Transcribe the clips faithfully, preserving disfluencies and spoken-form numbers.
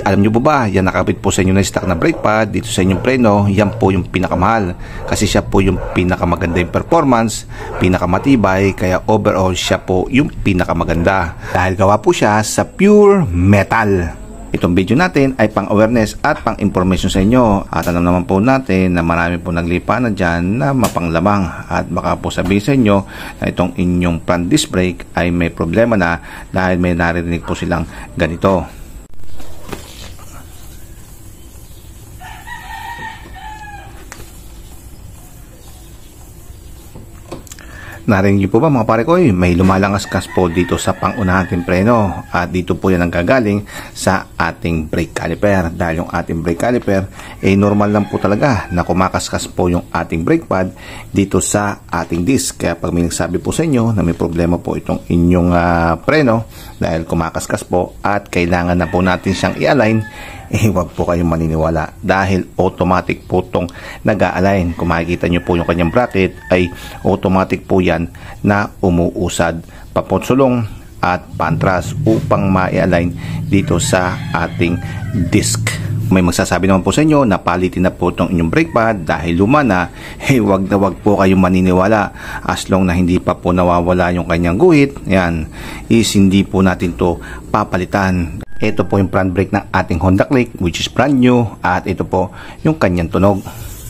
alam nyo po ba, yan nakabit po sa inyo na stock na brake pad dito sa inyong preno, yan po yung pinakamahal kasi siya po yung pinakamaganda yung performance, pinakamatibay, kaya overall siya po yung pinakamaganda dahil gawa po siya sa pure metal. Itong video natin ay pang awareness at pang information sa inyo at alam naman po natin na marami po naglipa na dyan na mapanglamang at baka po sabihin sa inyo na itong inyong front disc brake ay may problema na dahil may naririnig po silang ganito. Narinig niyo po ba mga pare ko, may lumalangas-kas po dito sa pangunahan nating preno at dito po yan ang gagaling sa ating brake caliper dahil yung ating brake caliper ay eh, normal lang po talaga na kumakaskas po yung ating brake pad dito sa ating disc. Kaya pag may nagsabi po sa inyo na may problema po itong inyong uh, preno dahil kumakaskas po at kailangan na po natin siyang i-align, eh wag po kayong maniniwala dahil automatic po itong nag-a-align. Kung makikita nyo po yung kanyang bracket ay automatic po yan na umuusad papunsulong at pantras upang ma-align dito sa ating disc. May magsasabi naman po sa inyo na palitin na po itong inyong brake pad dahil luma na, eh wag na wag po kayong maniniwala as long na hindi pa po nawawala yung kanyang guhit, yan, is hindi po natin to papalitan. Ito po yung front brake ng ating Honda Click which is brand new at ito po yung kanyang tunog.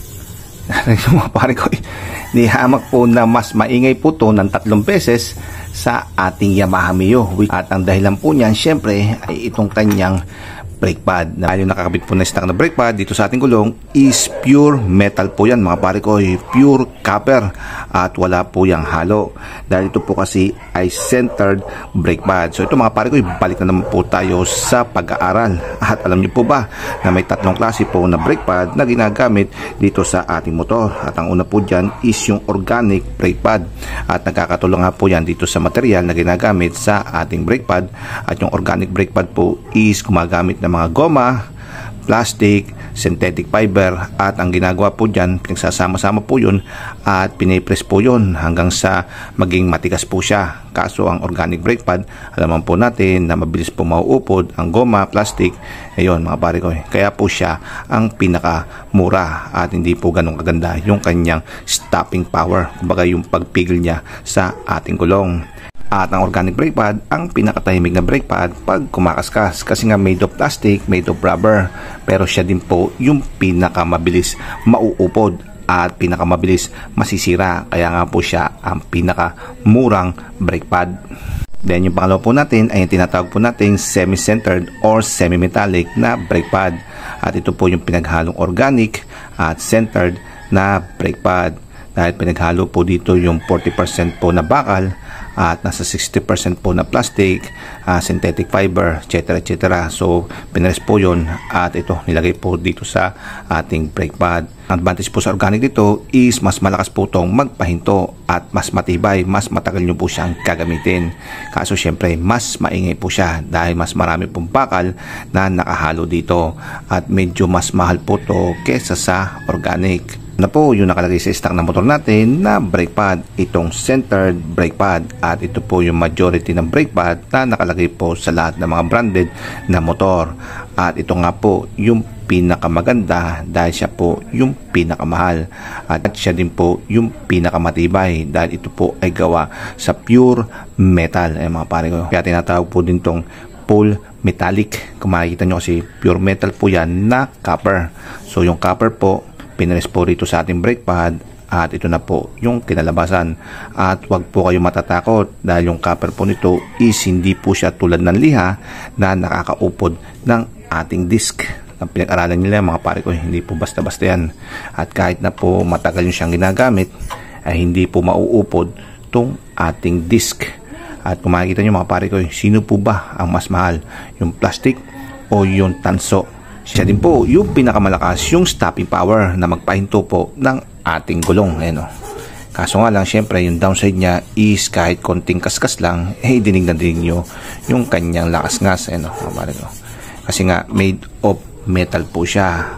Mga pare ko, nihamak po na mas maingay po to ng tatlong beses sa ating Yamaha Mio at ang dahilan po niyan syempre ay itong kanyang brake pad. Dahil yung nakakabit po na stock na brake pad dito sa ating gulong is pure metal po yan mga pare ko, pure copper at wala po yung halo dahil ito po kasi ay centered brake pad. So ito mga pare ko, balik na naman po tayo sa pag-aaral at alam niyo po ba na may tatlong klase po na brake pad na ginagamit dito sa ating motor at ang una po dyan is yung organic brake pad at nagkakatulong nga po yan dito sa material na ginagamit sa ating brake pad at yung organic brake pad po is gumagamit ng mga goma, plastic, synthetic fiber at ang ginagawa po dyan, pinagsasama-sama po yun at pinipress po yun hanggang sa maging matigas po siya. Kaso ang organic brake pad, alaman po natin na mabilis po mauupod ang goma, plastic, ayun mga pare ko, kaya po siya ang pinakamura at hindi po ganun kaganda yung kanyang stopping power, kumbaga yung pagpigil niya sa ating gulong. At ang organic brake pad, ang pinakatahimik na brake pad pag kumakaskas kasi nga made of plastic, made of rubber, pero siya din po yung pinakamabilis mauupod at pinakamabilis masisira, kaya nga po siya ang pinakamurang brake pad. Then yung pangalawa po natin ay yung tinatawag po natin semi-centered or semi-metallic na brake pad at ito po yung pinaghalong organic at centered na brake pad dahil pinaghalo po dito yung forty percent po na bakal at nasa sixty percent po na plastic, uh, synthetic fiber, etc etc. So pinres po yun at ito nilagay po dito sa ating brake pad. Ang advantage po sa organic dito is mas malakas po itong magpahinto at mas matibay, mas matagal nyo po siyang gagamitin. Kaso syempre mas maingay po siya dahil mas marami pong bakal na nakahalo dito at medyo mas mahal po to kesa sa organic. Na po yung nakalagay sa stock na motor natin na brake pad, itong centered brake pad at ito po yung majority ng brake pad na nakalagay po sa lahat ng mga branded na motor at ito nga po yung pinakamaganda dahil siya po yung pinakamahal at siya din po yung pinakamatibay dahil ito po ay gawa sa pure metal. Eh mga pare ko, kaya tinatawag po din tong full metallic. Kung makikita nyo kasi pure metal po yan na copper. So yung copper po pinres po rito sa ating brake pad at ito na po yung kinalabasan at wag po kayo matatakot dahil yung copper po nito is hindi po siya tulad ng liha na nakakaupod ng ating disc. Ang pinag-aralan nila mga pare ko, hindi po basta-basta yan at kahit na po matagal yung siyang ginagamit ay hindi po mauupod tong ating disc. At kung makikita nyo mga pare ko, sino po ba ang mas mahal, yung plastic o yung tanso? Siya din po yung pinakamalakas yung stopping power na magpahinto po ng ating gulong. Ayan o. Kaso nga lang syempre yung downside niya is kahit konting kaskas lang eh dinig na dinig nyo yung kanyang lakas ngas. Ayan o. Kasi nga made of metal po siya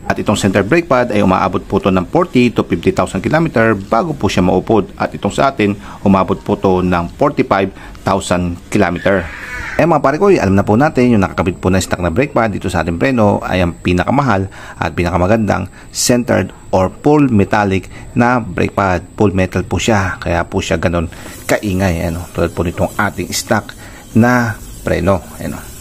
At itong center brake pad ay umaabot po to ng forty to fifty thousand kilometer bago po siya maupod. At itong sa atin, umabot po to ng forty-five thousand kilometer. Eh mga pare ko, alam na po natin yung nakakabit po na stock na brake pad dito sa ating preno ay ang pinakamahal at pinakamagandang centered or full metallic na brake pad. Full metal po siya, kaya po siya ganun kaingay. Ano? Tulad po nitong ating stock na preno. Ano?